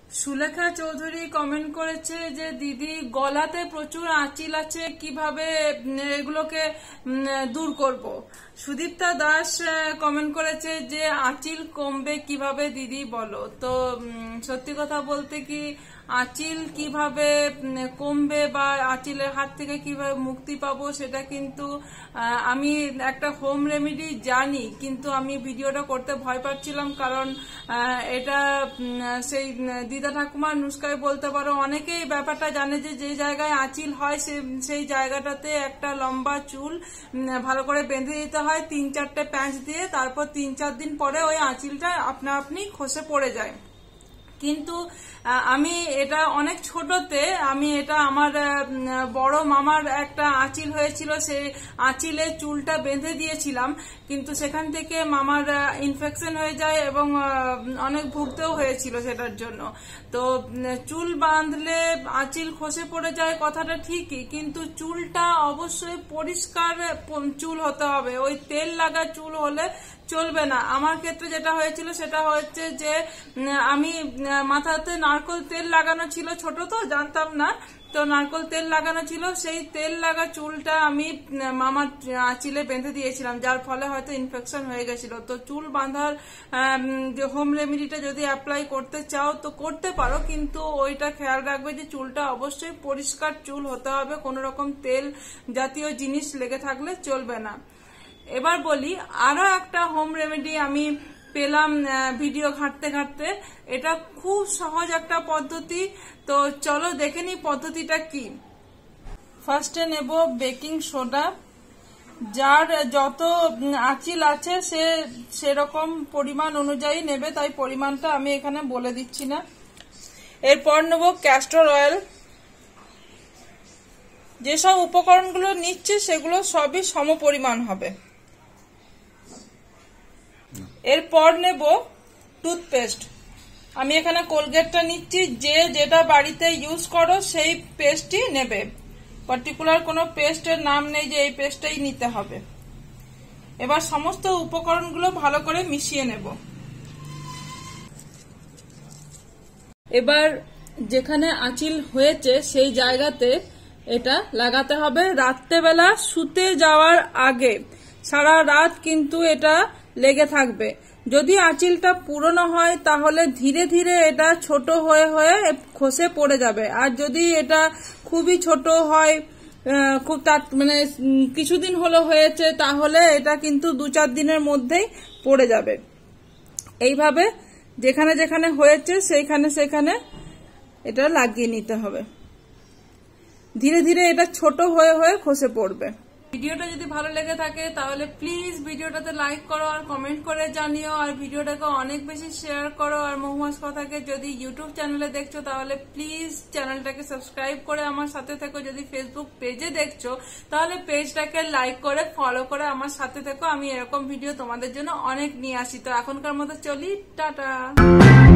Sulekha Chowdhury comment করেছে যে দিদি গলাতে প্রচুর আঁচিল আছে, কিভাবে এগুলোকে দূর করব। সুদীপ্তা দাস কমেন্ট করেছে যে আঁচিল কমবে কিভাবে দিদি বলো। তো সত্যি কথা বলতে কি, আঁচিল কিভাবে কমবে বা আঁচিলের হাত থেকে কিভাবে মুক্তি পাবো সেটা কিন্তু আমি একটা হোম রেমেডি জানি, কিন্তু আমি ভিডিওটা করতে ভয় পাচ্ছিলাম, কারণ এটা সেই দিদা ঠাকুমার নুস্কায় বলতে পারো। অনেকেই ব্যাপারটা জানে যে যে জায়গায় আঁচিল হয় সেই জায়গাটাতে একটা লম্বা চুল ভালো করে বেঁধে দিতে হয় 3-4টে প্যাঁচ দিয়ে, তারপর 3-4 দিন পরে ওই আঁচিলটা আপনা আপনি খসে পড়ে যায়। কিন্তু আমি এটা অনেক ছোটতে আমি এটা আমার বড় মামার একটা আঁচিল হয়েছিল, সেই আঁচিলে চুলটা বেঁধে দিয়েছিলাম, কিন্তু সেখান থেকে মামার ইনফেকশন হয়ে যায় এবং অনেক ভুগতেও হয়েছিল সেটার জন্য। তো চুল বাঁধলে আঁচিল খসে পড়ে যায় কথাটা ঠিকই, কিন্তু চুলটা অবশ্যই পরিষ্কার চুল হতে হবে। ওই তেল লাগা চুল হলে চলবে না। আমার ক্ষেত্রে যেটা হয়েছিল সেটা হচ্ছে যে আমি মাথাতে নারকেল তেল লাগানো ছিল, ছোট তো জানতাম না, তো নারকেল তেল লাগানো ছিল, সেই তেল লাগা চুলটা আমি মামার আঁচিলে বেঁধে দিয়েছিলাম, যার ফলে হয়তো ইনফেকশন হয়ে গেছিল। তো চুল বাঁধার যে হোম রেমেডিটা যদি অ্যাপ্লাই করতে চাও তো করতে পারো, কিন্তু ওইটা খেয়াল রাখবে যে চুলটা অবশ্যই পরিষ্কার চুল হতে হবে, কোনো রকম তেল জাতীয় জিনিস লেগে থাকলে চলবে না। এবার বলি আরো একটা হোম রেমেডি আমি পেলাম ভিডিও ঘাঁটতে ঘাঁটতে। এটা খুব সহজ একটা পদ্ধতি, তো চলো দেখে নি পদ্ধতিটা কি। ফার্স্টে নেব বেকিং সোডা, যার যত আঁচিল আছে সে সেরকম পরিমাণ অনুযায়ী নেবে, তাই পরিমাণটা আমি এখানে বলে দিচ্ছি না। এরপর নেব ক্যাস্টর অয়েল। যেসব উপকরণগুলো নিচ্ছে সেগুলো সবই সম পরিমাণ হবে। এরপর নেব টুথপেস্ট। আমি এখানে কোলগেটটা নিচ্ছি, যে যেটা বাড়িতে ইউজ করো সেই পেস্টই নেবে, পার্টিকুলার কোনো পেস্টের নাম নেই যে এই পেস্টটাই নিতে হবে। এবার সমস্ত উপকরণগুলো ভালো করে মিশিয়ে নেব। এবার যেখানে আঁচিল হয়েছে সেই জায়গাতে এটা লাগাতে হবে রাত্রেবেলা শুতে যাওয়ার আগে। সারা রাত কিন্তু এটা লেগে থাকবে। যদি আঁচিলটা পুরনো হয় তাহলে ধীরে ধীরে এটা ছোট হয়ে হয়ে খসে পড়ে যাবে, আর যদি এটা খুবই ছোট হয়, খুব মানে কিছুদিন হলো হয়েছে, তাহলে এটা কিন্তু 2-4 দিনের মধ্যেই পড়ে যাবে। এইভাবে যেখানে যেখানে হয়েছে সেইখানে সেখানে এটা লাগিয়ে নিতে হবে। ধীরে ধীরে এটা ছোট হয়ে হয়ে খসে পড়বে। ভিডিওটা যদি ভালো লেগে থাকে তাহলে প্লিজ ভিডিওটাতে লাইক করো আর কমেন্ট করে জানিও, আর ভিডিওটাকে অনেক বেশি শেয়ার করো। আর মহুয়াস কথাকে যদি ইউটিউব চ্যানেলে দেখছো তাহলে প্লিজ চ্যানেলটাকে সাবস্ক্রাইব করে আমার সাথে থেকো। যদি ফেসবুক পেজে দেখছো তাহলে পেজটাকে লাইক করে ফলো করে আমার সাথে থেকো। আমি এরকম ভিডিও তোমাদের জন্য অনেক নিয়ে আসি। তো এখনকার মতো চলি, টাটা।